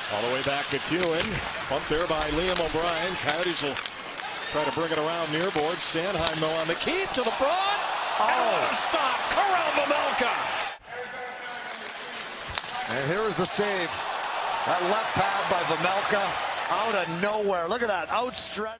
All the way back to Kewen. Pumped there by Liam O'Brien. Coyotes will try to bring it around near board. Sanheim, though, on the key to the front. Oh, stop. Karel Vejmelka. And here is the save. That left pad by Vejmelka out of nowhere. Look at that outstretched.